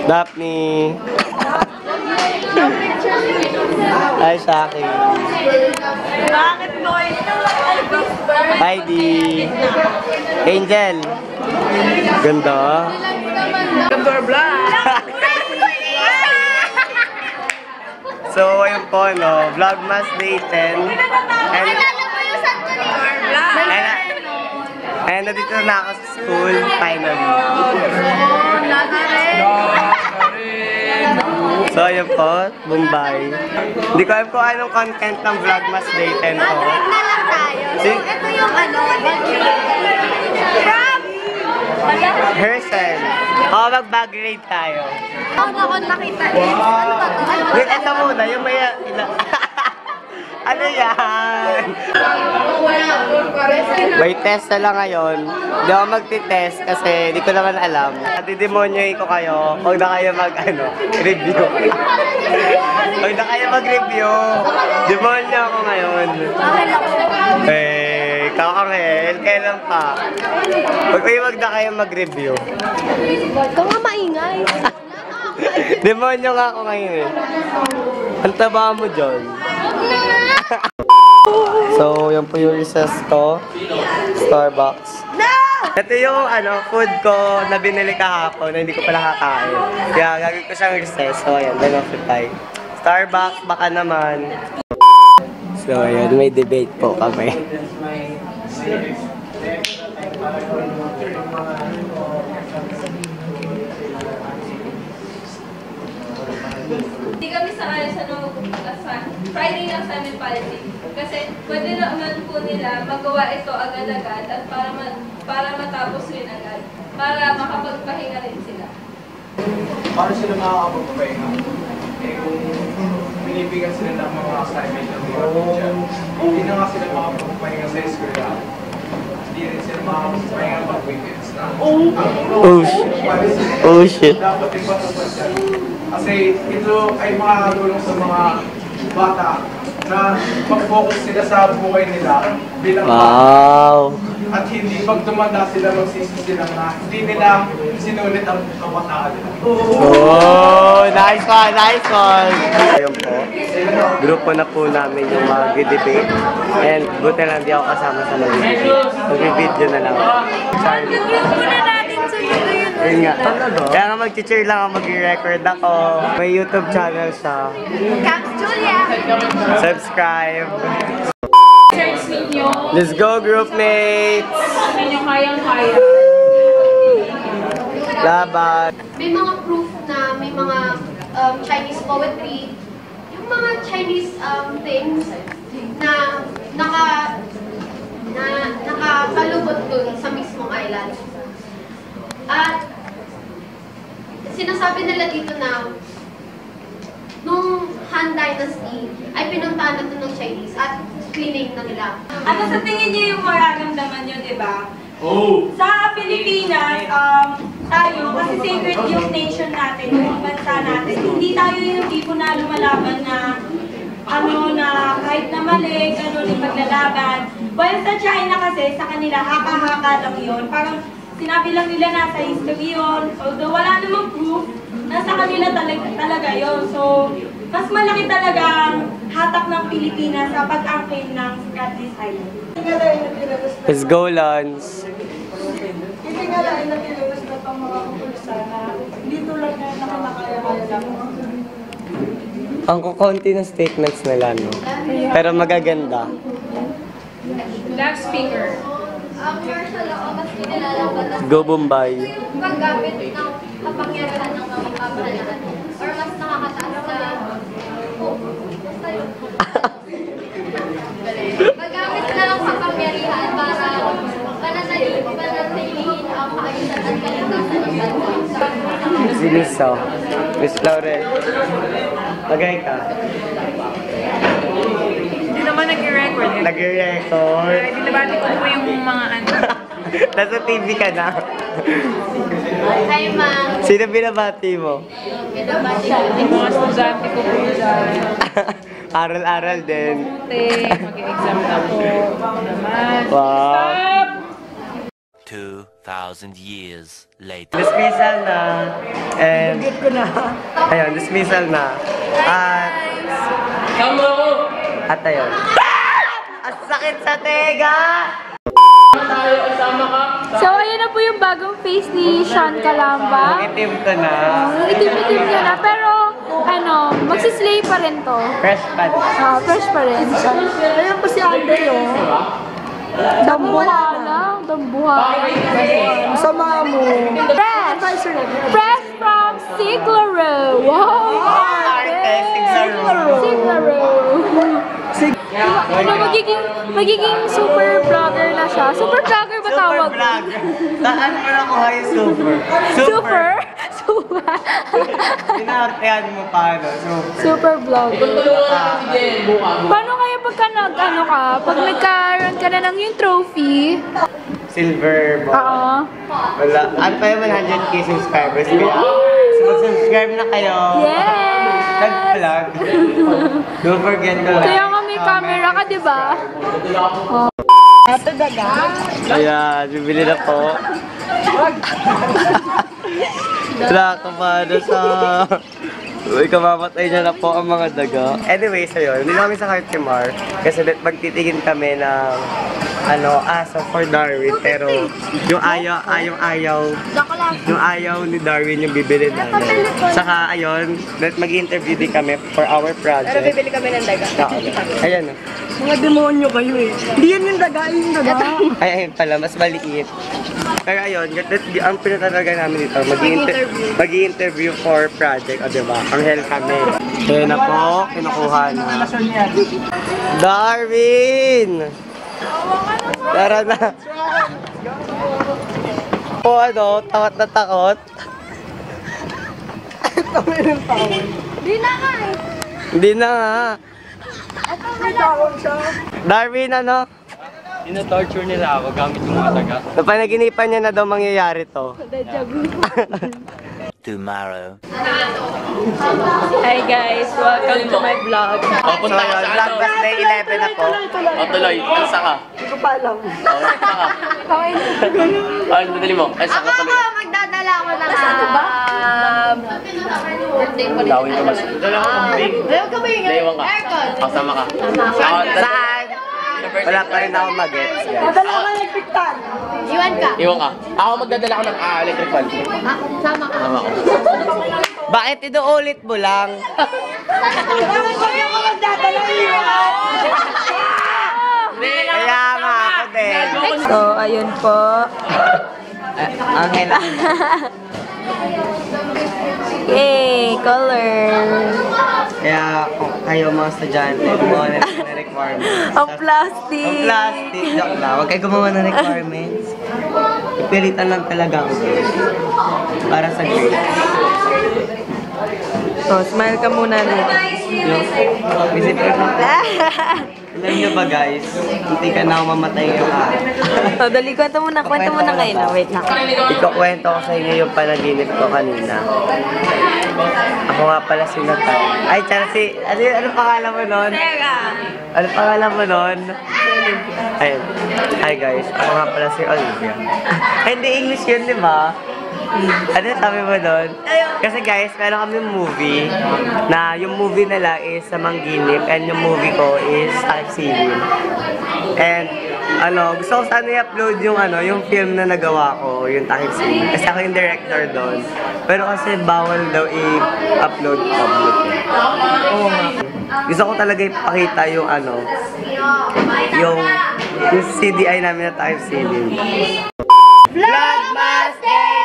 Daphne. Hi, Shaki. Bakit mo Heidi. Angel. Ganda. Ganda black. So, ayun po, no? Vlogmas Day 10. And nandito na ako sa school, finally. So, ayun po, Mumbai. Hindi ko alam kung anong content ng Vlogmas Day 10 to. So, ito yung ano, Hersen. Oo, mag-bag raid tayo. ako nakita din. Ano ba to? Ano ba Wait, ito muna, yung may... Ano yan? May test na lang ngayon. Hindi ako magti-test kasi di ko naman alam. Didemonyoin ko kayo. Huwag na kayo review. Huwag na kayo mag-review. Demonyo ako ngayon. Eh, kakangel. Kailan pa? Huwag na kayo mag-review. Ikaw nga maingay. Demonyo nga ako ngayon eh. Ang taba mo, John. So, yan po yung recess ko. Starbucks. Ito yung food ko na binili kahapon na hindi ko pala kakain. Kaya gagawin ko siyang recess. So, ayan, benefitay. Starbucks, baka naman. So, ayan, may debate po kami. Hindi kami sangayon sa Friday ng assignment policy. Kasi pwede naman po nila magawa ito agad-agad at para matapos rin agad. Para makapagpahinga rin sila. Paano sila makakapagpahinga? Eh kung binibigyan sila ng mga assignment ng mga teacher, hindi na nga sila makakapagpahinga sa eskwela. Hindi rin sila makakapagpahinga pag weekends na. Oh shit. Dapat ipatapos yan. Kasi ito ay makakatulong sa mga bata na mag-focus sila sa buhay nila bilang wow. At hindi pag tumanda sila magsisi sila na hindi nila sinulit ang kabataan nila. Oh, nice one, nice one. Ayun po, grupo na po namin yung mag-debate. And buti lang di ako kasama sa mag-video na lang. Charlie. Ayun nga. Kaya nga mag-cheer lang ako, mag-record ako. May YouTube channel siya. Caps Julia. Subscribe. Search ninyo. Let's go, group mates! Ninyo kayang-kaya. Laban. May mga proof na may mga Chinese poetry, yung mga Chinese things na nakakalubot dun sa mismong island. At sinasabi nila dito na nung Han Dynasty ay pinuntahan na ito ng Chinese at cleaning na nila. Ano sa tingin niyo yung mararamdaman niyo, di ba? Sa Pilipinas, tayo, kasi sacred yung nation natin, yung bansa natin, hindi tayo yung tipo na lumalaban na na kahit na mali, ganun yung paglalaban. Well, sa China kasi, sa kanila, haka-haka lang yun. Parang sinabi lang nila nasa history yun. Although wala namang proof, nasa kanila talaga yun. So, mas malaki talaga ang hatak ng Pilipinas sa pag-angkin ng Scottish Island. Let's go, Lance. Itingalain na tinulus na itong mga kupulsa na hindi tulad na nakamakaya-kaya lang. Ang kukunti ng statements nila, no? Pero magaganda. Loudspeaker. Ang martial law, mas kinilalaban na Go Bombay. paggamit ng kapangyarihan ng mga pamahalaan or mas nakakataas na basta yun. Paggamit na ng kapangyarihan para panatilihin ang kaayusan at kaligtasan ng bansa. Si Lisa. Miss Laurel. Magay ka. Hindi naman nag-record eh. Nag-record. Dinabati ko po yung mga Nasa TV ka na. Hi, ma'am. Sino binabati mo? yung mga estudyante ko po dyan. Aral-aral din. Mag-exam na po. Naman. Wow. Stop! 2,000 years later. Dismissal na. And, Git ko na. ayun, dismissal na. At ayun. Ang sakit sa tega! So, ayan na po yung bagong face ni Sean Calamba. Ang itim ko na. Itim-itim niya na, pero ano, magsislay pa rin to. Fresh pa din. Fresh pa rin. Ayan pa si Andre, oh. Dambuha na. Dambuha. Sama mo. Fresh! Fresh from Siglaro. Wow! Arte, Siglaro. Siglaro. Ano, magiging super vlogger na siya. Super vlogger ba tawag? Super vlogger. Saan mo nakuha yung super? Super? Super. Inaartehan mo pa, no? Super vlogger. Paano kaya pagka nag-ano ka? Pag nagkaroon ka na ng yung trophy? Silver ball. Oo. Wala. Ano pa yung 100k subscribers? Kaya, so mag-subscribe na kayo. Yes! Nag-vlog. Don't forget to like. Kaya nga may camera ka, di ba? Ito daga. Ayan, bibili na po. Nakakapado sa... Uy, kamamatay niya na po ang mga daga. Anyway, so yun, hindi namin sa Cartimar kasi magtitigin kami ng aso for Darwin, pero yung ayaw ni Darwin yung bibili namin. Saka ayun, mag-interview din kami for our project. Pero bibili kami ng daga. Ayan o. Mga demonyo kayo eh. Hindi yan yung daga, yung daga. Ay, ayun pala, mas maliit. Pero ayun, ang pinatalaga namin dito, mag-i-interview for project, o diba? Ang hell kami. Kaya na po, kinukuha na. Darwin! Tara na. O ano, takot na takot. Hindi na nga. Darwin, ano? Ino-torture nila ako gamit yung mga taga. Napanaginipan niya na daw mangyayari to. Tomorrow. Hi guys, welcome to my vlog. So yun, Vlogmas Day 11 ako. Tuloy. Alsa ka. Hindi ko pa alam. Alsa ka. Ay, dadali mo. Alsa ka tuloy. Magdadala ako ng Lawin ka mas. Dala ko kambing. Laywan ka. Kasama ka. Saan? Wala pa rin ako mag-gets, guys. Madala ka ng piktan. Iwan ka. Ako magdadala ko ng electric fan. Sama ka. Sama ko. Bakit inuulit mo lang? Bakit kayo ka magdadala iwan? Kaya nga ako din. So, ayun po. Ang hela. Yay! Color! Kaya kung kayo mga estudyante, gumawa na ng requirements. Ang plastic! Ang plastic. Joke lang. Huwag kayo gumawa ng requirements. Ipilitan lang talaga ako. Para sa grade. So, smile ka muna dito. Visit ko na. Alam niyo ba guys, hindi ka na ako mamatay yung So, dali, kwento muna kayo na. Wait lang. Ikukwento ko sa inyo yung panaginip ko kanina. Ako nga pala si Natal. Ay, Chelsea, ano pangalan mo nun? Ano pangalan mo nun? Ayun. Hi guys, ako nga pala si Olivia. Ay, hindi English yun, di ba? Ano sabi mo doon? Kasi guys, meron kami movie na yung movie nila is sa Mangginip and yung movie ko is Taksilin. And gusto ko sana i-upload yung film na nagawa ko, yung Taksilin. Kasi ako yung director doon. Pero kasi bawal daw i-upload public. Gusto ko talaga ipakita yung yung CDI namin na Taksilin. Vlogmas Day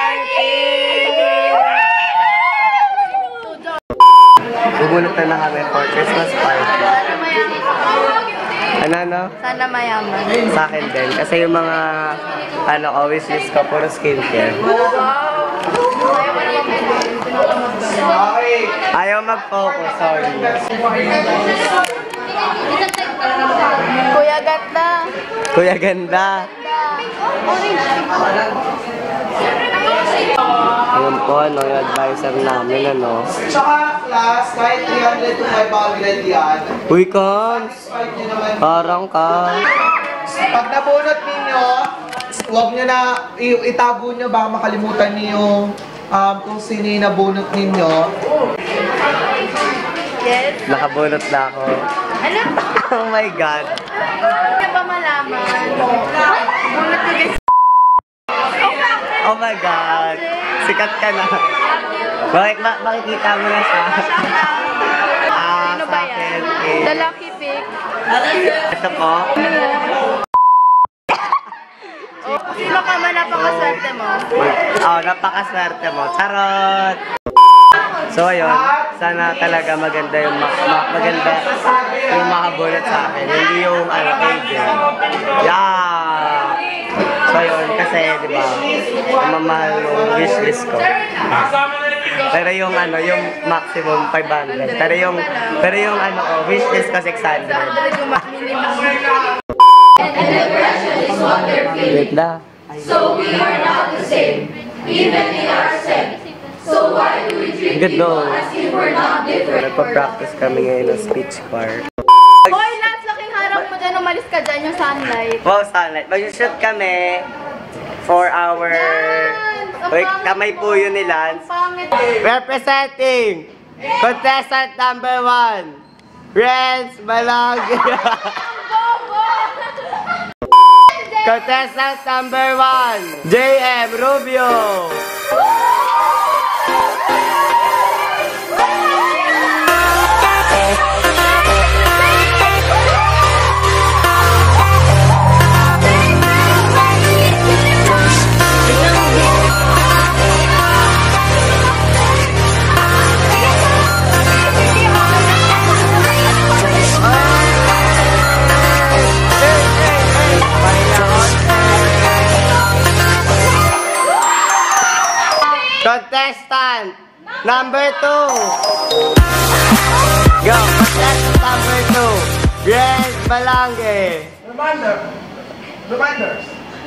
30! Bubulot na kami for Christmas party. Ano? Sana mayaman. Sa akin din. Kasi yung mga, always list ko, puro skincare. Ayaw mag-focus, sorry. Kuya Ganda. Kuya Ganda. Ayun po, yung advisor namin, Tsaka class, kahit 300 to 500 yan. Uy, Kams! Parang ka. Pag nabunot ninyo, Huwag nyo na itago nyo, baka makalimutan nyo yung kung sino yung nabunot ninyo. Yes. Nakabunot na ako. Ano? Oh my God. Hindi ba malaman? Bunot ko guys. Oh my God. Sikat ka na. Makikita mo na siya. Sino ba yan? The Lucky Pick. Ito po. Sino ka man napakaswerte mo? Napakaswerte mo. Charot! So ayun, sana talaga maganda yung makabunot sa akin. Hindi yung agent. Yeah! So ayun, kasi di ba, mamahal yung wishlist ko. Pero yung yung maximum 500. Pero yung wishlist ko 600. Wait na. So we are not the same, even in our sense. So why do we treat people as if we're not different? Nagpa-practice kami ngayon ng speech choir. Hoy, Lance, laking harap mo dyan. Umalis ka dyan yung sunlight. Wow, sunlight. Mag-shoot kami for our... Wait, kamay po yun ni Lance. Representing contestant number 1, Renz Malag. Contestant number 1, JM Rubio. Contestant number 2. Go. Contestant number 2. Renz Malange. Reminders.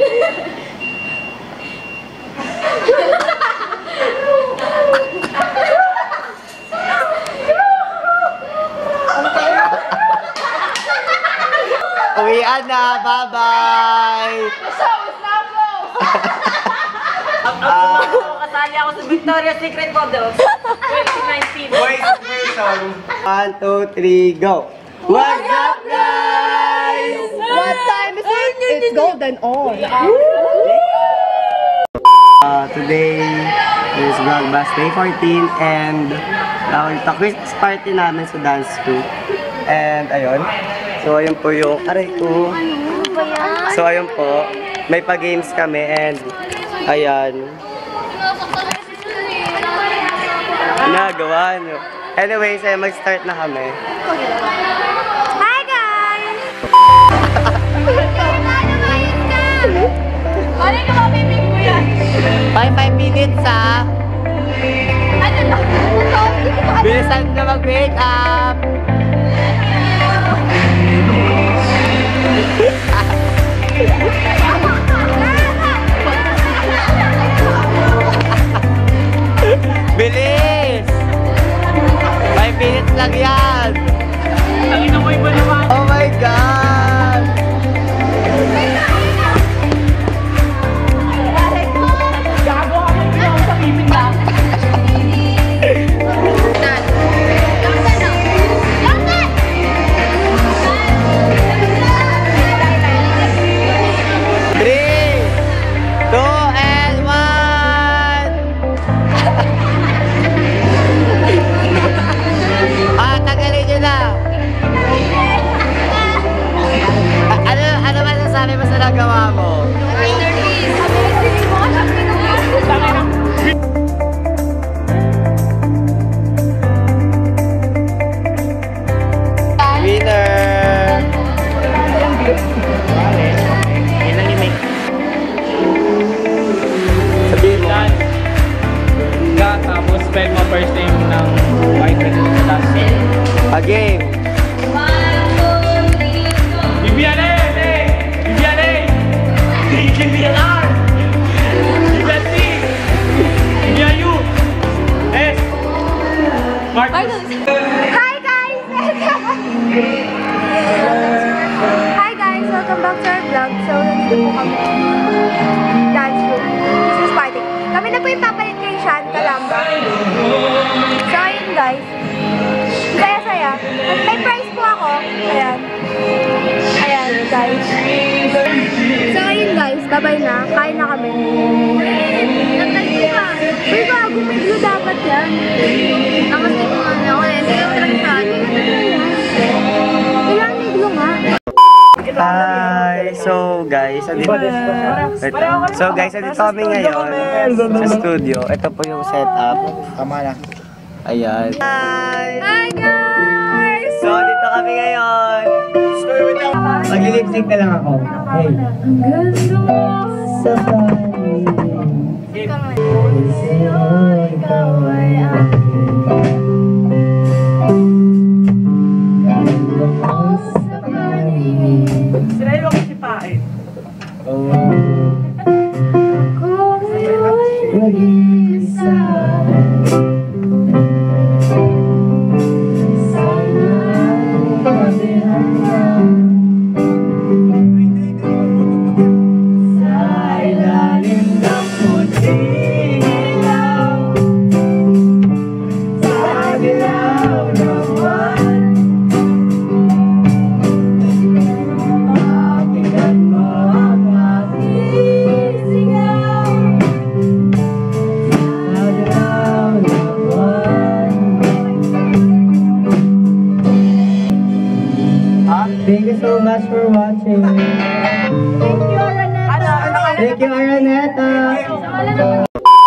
Uwian na. Bye-bye. Kasali ako sa Victoria's Secret Models 2019. Voice version. 1, 2, 3, go. What's up, guys? What time is it? It's golden on. Today is Vlogmas Day 14 and ito Christmas party namin sa dance crew. And ayun. So ayun po yung aray ko. So ayun po. May pa-games kami and ayan. Nagawa nyo. Anyways, mag-start na kami. Hi guys! Ano yung mabibig mo yan? 5 minutes ha. Ano na? Bilisan na mag-wake up. Bilis! 5 minutes lang yan! Oh my God! Nagawa mo? Winner! Ilan ni Mick? Sabihin mo. Tapos spell mo first name ng wife and last name. A game. Viviane! Viviane! Viviane! Viviane! S! Marcus! Hi guys! Hi guys! Welcome back to our vlog. So, nandito po kami. may papalit kay Sean Calamba. So, ayun guys. Saya-saya. At may prize po ako. Ayan. Ayan, guys. So, ayun guys. Bye-bye na. Kain na kami. Nagtalito ka. Uy, bago may glue dapat yan. Namaste ko nga na ako eh. Hindi ko lang saan. Kailangan may glue nga. Hi! So guys, andito kami ngayon sa studio. Ito po yung setup. Tama na. Ayan. Hi! Hi guys! So dito kami ngayon. Mag-lipstick na lang ako. Hey. So funny. Ikaw ay Sinayo ako si Pae. Mag-isa. Thank you so much for watching. Thank you, Araneta. Thank you, Araneta.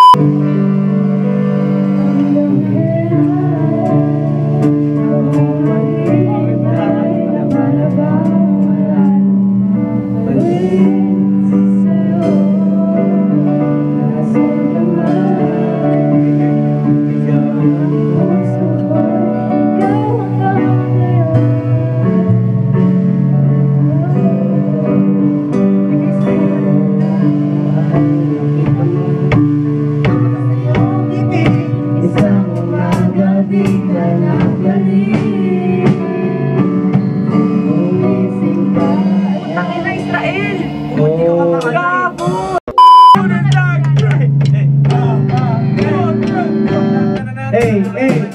Hey, hey.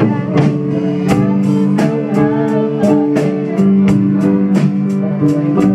Thank you.